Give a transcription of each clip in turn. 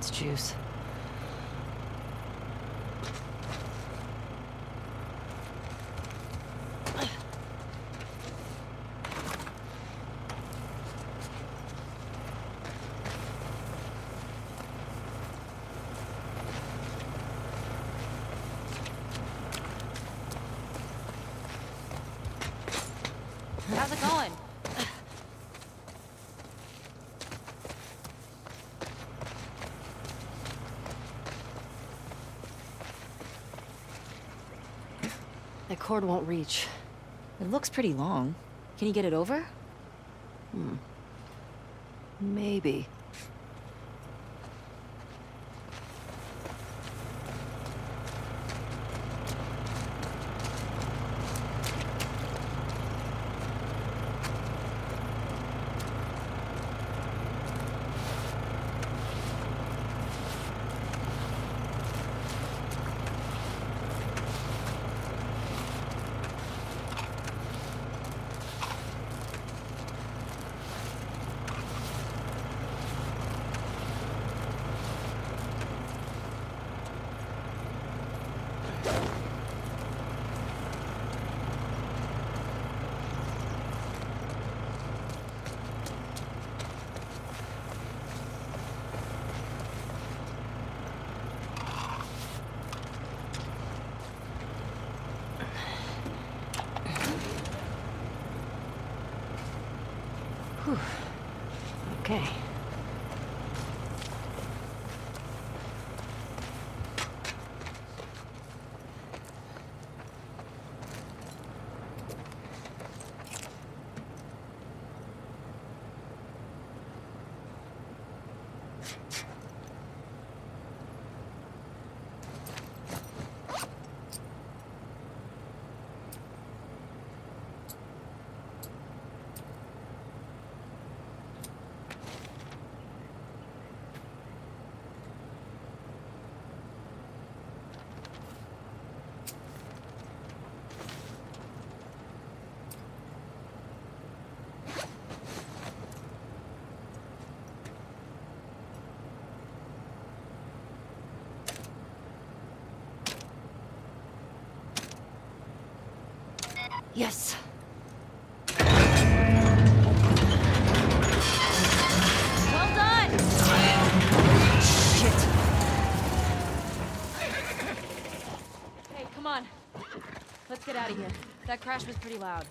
That's juice. How's it going? That cord won't reach. It looks pretty long. Can you get it over? Maybe. Whew. Okay. Yes. Well done! Shit. Hey, come on. Let's get out of here. That crash was pretty loud.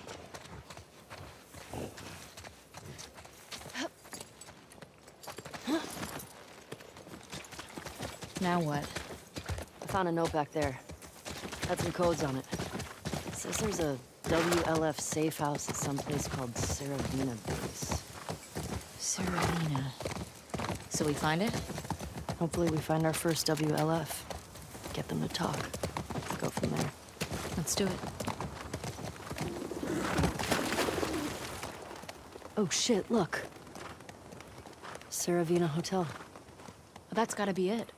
Now what? I found a note back there. Had some codes on it. It says there's a WLF safe house at some place called Saravina Base. Saravina. So we find it? Hopefully we find our first WLF. Get them to talk. Go from there. Let's do it. Oh shit, look. Saravina Hotel. Well, that's gotta be it.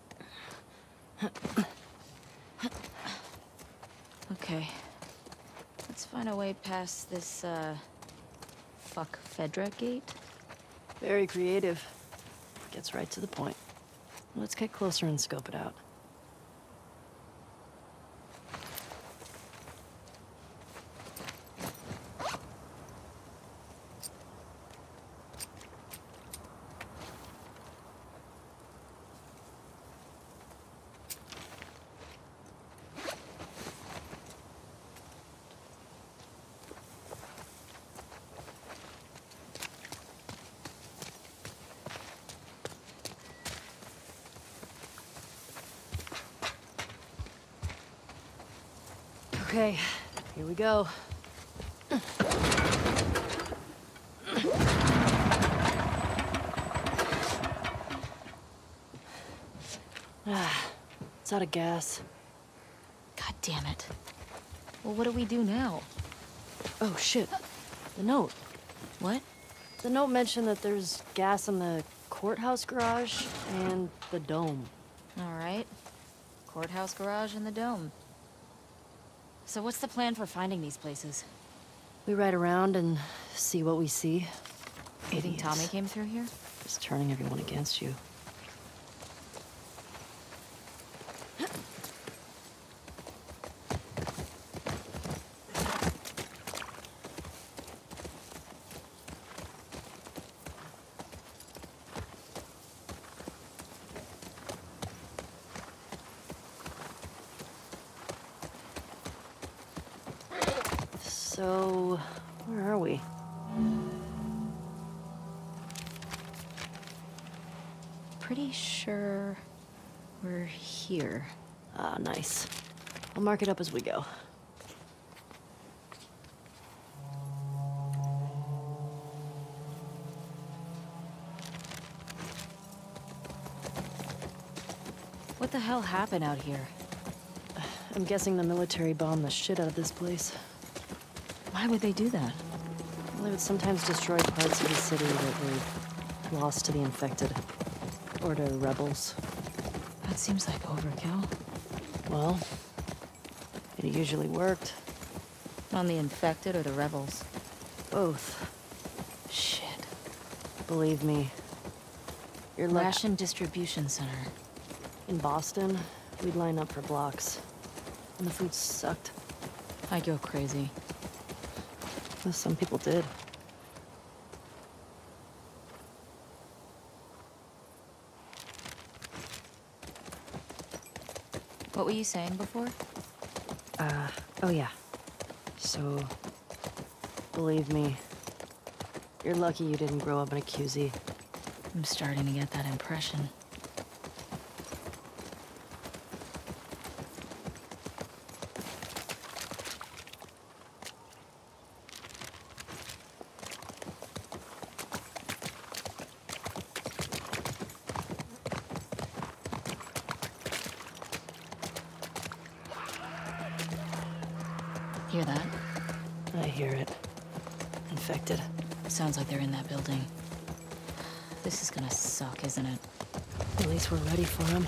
Okay. Let's find a way past this, fuck Fedra gate? Very creative. Gets right to the point. Let's get closer and scope it out. Okay, here we go. It's out of gas. God damn it. Well, what do we do now? Oh, shit. The note. What? The note mentioned that there's gas in the courthouse garage and the dome. All right. Courthouse garage and the dome. So what's the plan for finding these places? We ride around and see what we see. You think Idiots. Tommy came through here? Just turning everyone against you. So, where are we? Pretty sure we're here. Ah, nice. I'll mark it up as we go. What the hell happened out here? I'm guessing the military bombed the shit out of this place. Why would they do that? Well, they would sometimes destroy parts of the city that were lost to the infected. Or to rebels. That seems like overkill. Well, it usually worked. On the infected or the rebels? Both. Shit. Believe me. You're lucky. Ration distribution center. In Boston, we'd line up for blocks. And the food sucked. I'd go crazy. Well, some people did. What were you saying before? Oh yeah. So, believe me, you're lucky you didn't grow up in a QZ. I'm starting to get that impression. Hear that? I hear it. Infected. Sounds like they're in that building. This is gonna suck, isn't it? At least we're ready for them.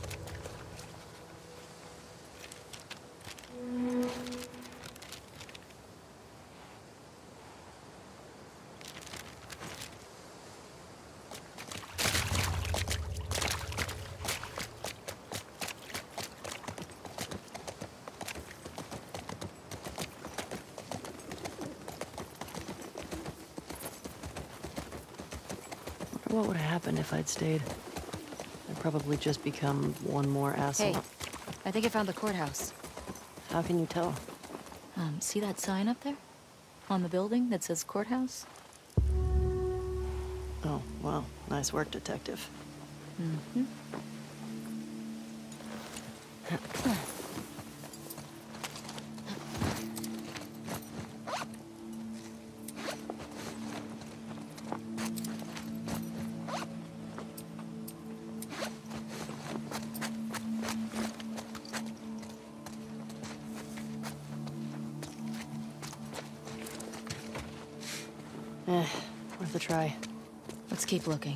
What would have happened if I'd stayed? I'd probably just become one more asshole. Hey, I think I found the courthouse. How can you tell? See that sign up there? On the building that says courthouse? Oh, well, nice work, detective. Mm-hmm. Worth a try. Let's keep looking.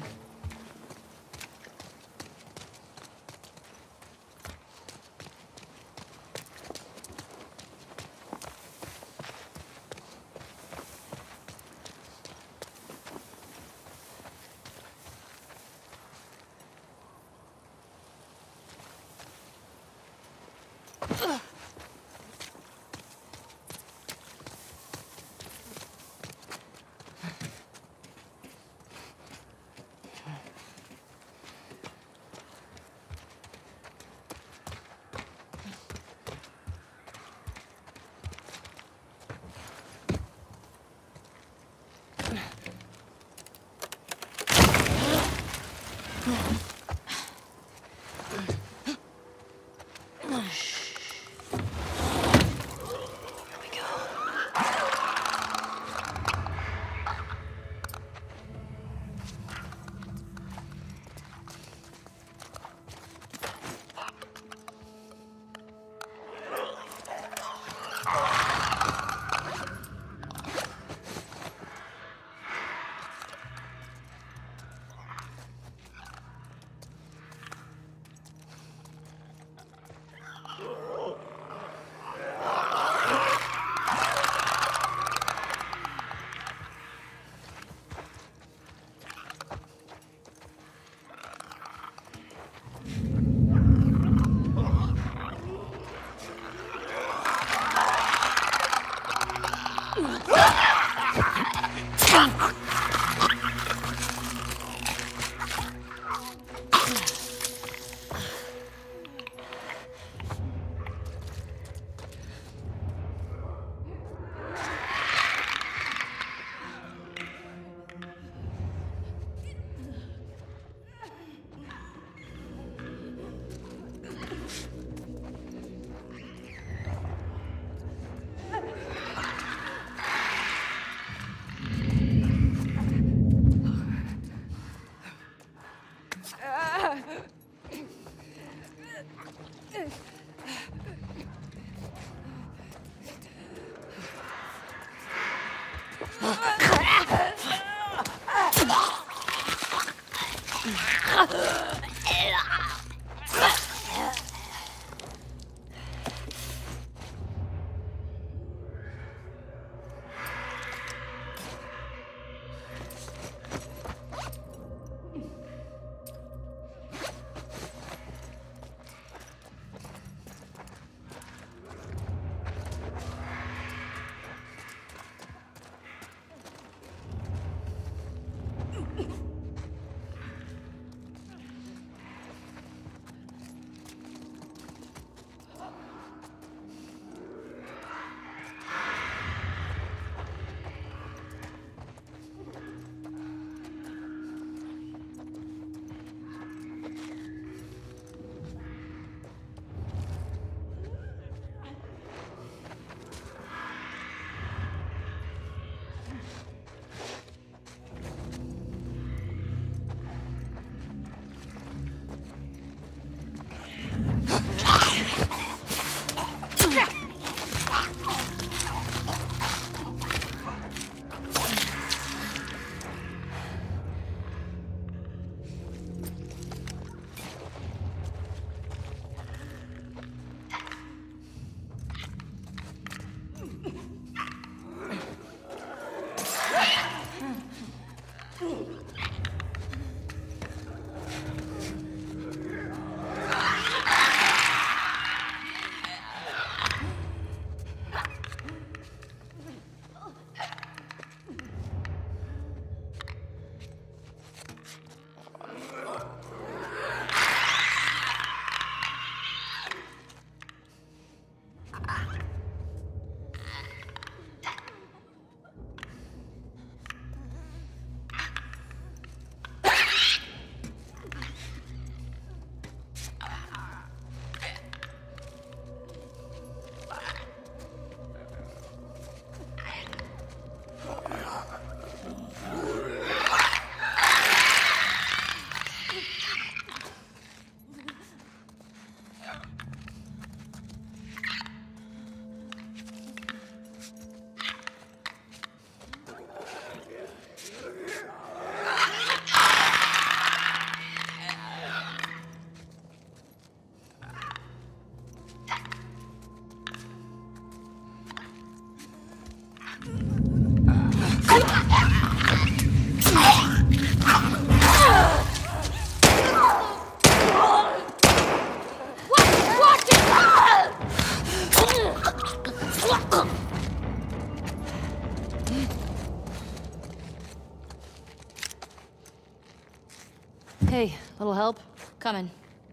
Hey, little help? Coming.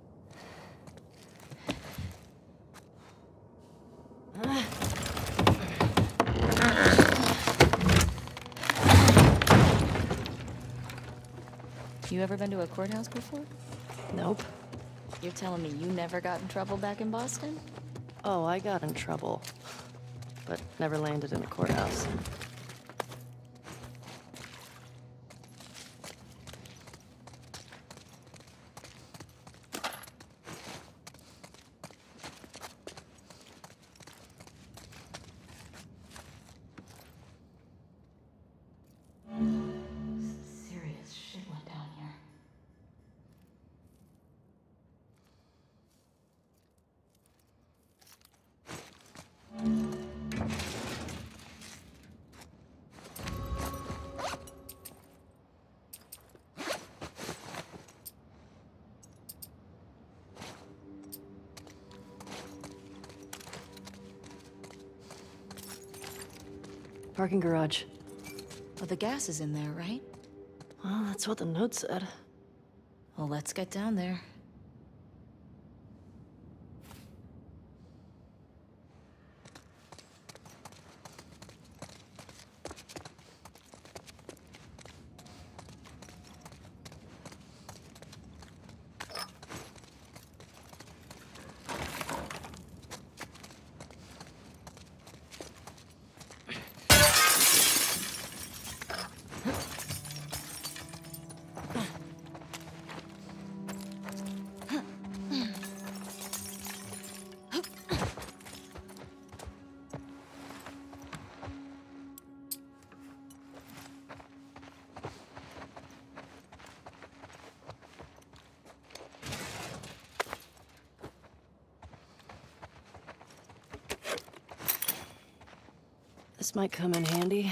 You ever been to a courthouse before? Nope. You're telling me you never got in trouble back in Boston? Oh, I got in trouble. But never landed in a courthouse. Serious shit went down here. Parking garage. Well, the gas is in there, right? Well, that's what the note said. Well, let's get down there. This might come in handy.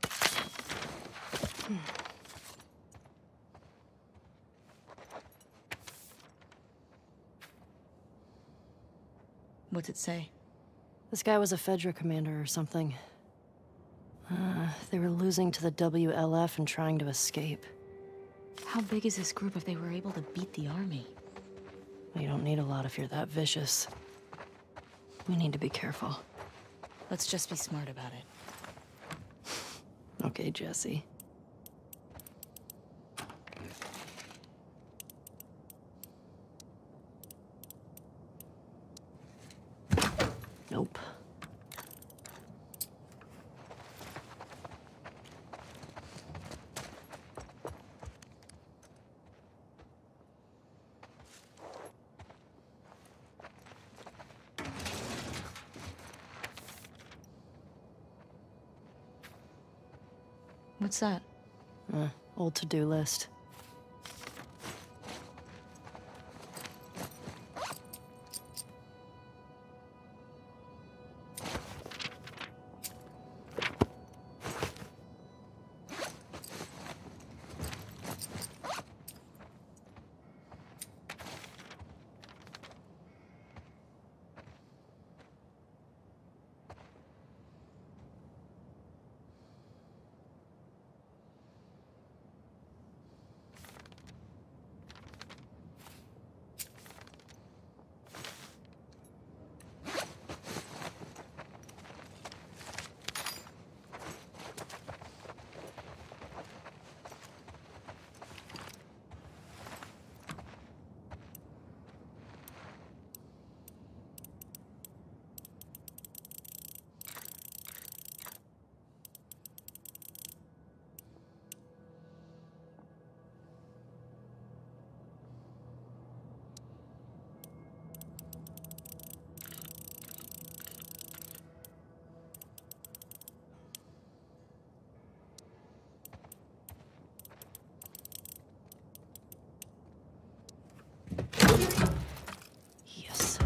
What's it say? This guy was a Fedra commander or something. They were losing to the WLF and trying to escape. How big is this group if they were able to beat the army? You don't need a lot if you're that vicious. We need to be careful. Let's just be smart about it. Okay, Jesse. Nope. What's that? Old to-do list. Yes.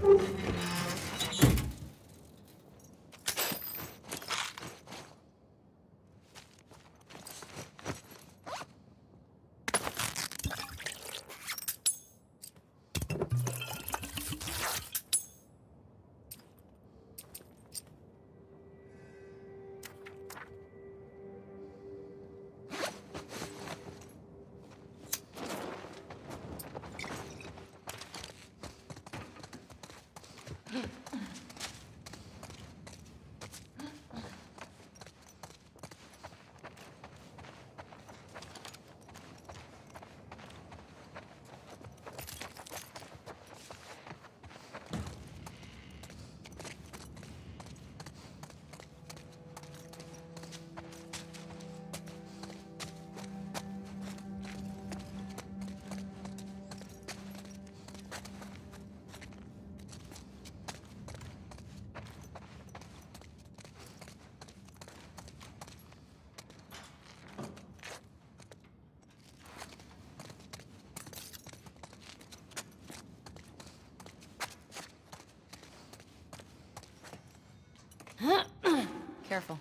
Careful.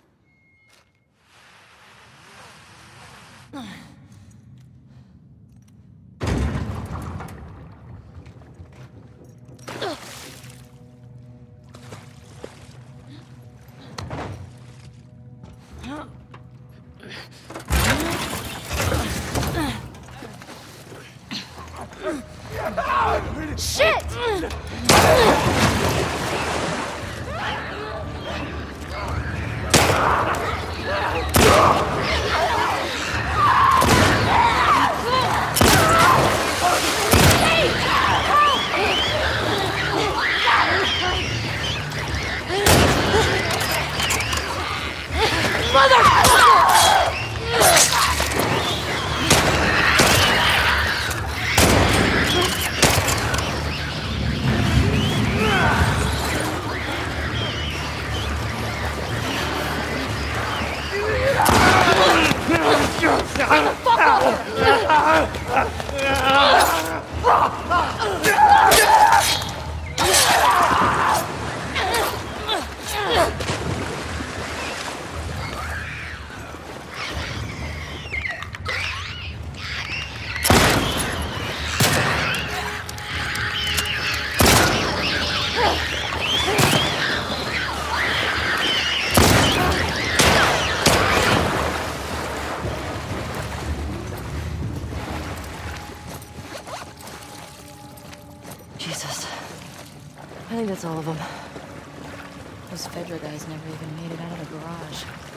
Shit! Mother! I think that's all of them. Those Fedra guys never even made it out of the garage.